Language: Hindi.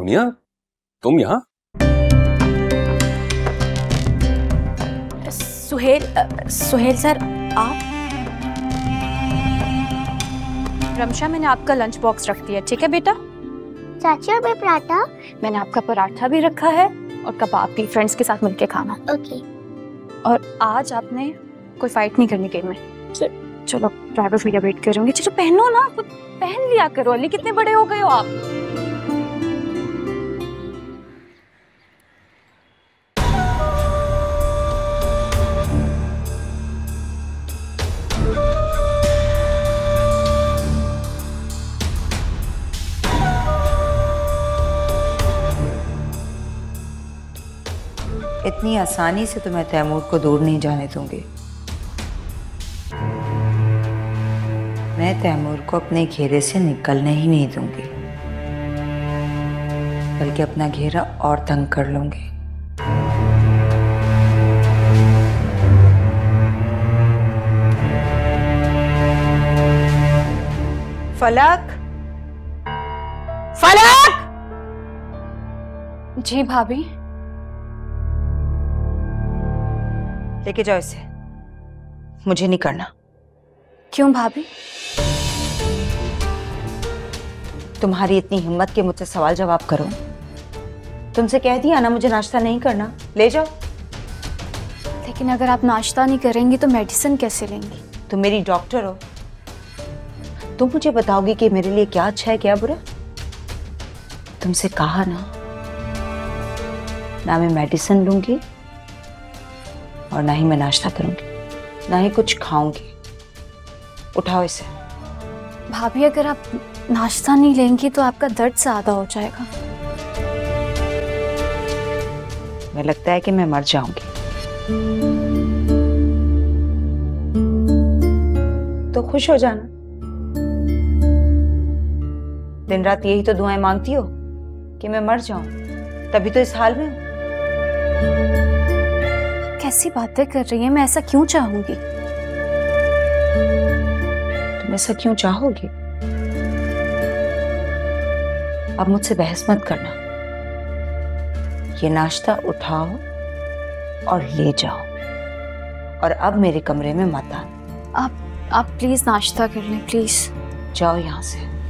सोनिया, तुम यहाँ? सुहेल सर, आप? रमशा, मैंने आपका लंच बॉक्स रख दिया, ठीक है बेटा? चाची, और मैं पराठा? मैंने आपका पराठा भी रखा है और कबाब भी, फ्रेंड्स के साथ मिलके खाना। ओके। और आज आपने कोई फाइट नहीं करनी गेम में। चलो, ड्राइवर भैया वेट कर रहे होंगे। चलो पहनो ना, खुद पहन लिया करो। अली, कितने बड़े हो गए हो आप? इतनी आसानी से तो मैं तैमूर को दूर नहीं जाने दूंगी। मैं तैमूर को अपने घेरे से निकलने ही नहीं दूंगी, बल्कि अपना घेरा और तंग कर लूंगी। फलक, फलक! जी भाभी। लेके जाओ इसे, मुझे नहीं करना। क्यों भाभी? तुम्हारी इतनी हिम्मत के मुझसे सवाल जवाब करो। तुमसे कह दिया ना मुझे नाश्ता नहीं करना, ले जाओ। लेकिन अगर आप नाश्ता नहीं करेंगी तो मेडिसिन कैसे लेंगी? तुम मेरी डॉक्टर हो, तुम मुझे बताओगी कि मेरे लिए क्या अच्छा है क्या बुरा। तुमसे कहा ना मैं मेडिसिन लूंगी और ना ही मैं नाश्ता करूंगी, ना ही कुछ खाऊंगी। उठाओ इसे। भाभी, अगर आप नाश्ता नहीं लेंगी तो आपका दर्द ज्यादा हो जाएगा। मुझे लगता है कि मैं मर जाऊंगी। तो खुश हो जाना। दिन रात यही तो दुआएं मांगती हो कि मैं मर जाऊं, तभी तो इस हाल में हूं। कैसी बातें कर रही हैं? मैं ऐसा क्यों चाहूंगी? तुम ऐसा क्यों चाहोगे? अब मुझसे बहस मत करना। ये नाश्ता उठाओ और ले जाओ, और अब मेरे कमरे में मत आना। आप प्लीज नाश्ता कर लें, प्लीज। जाओ यहां से।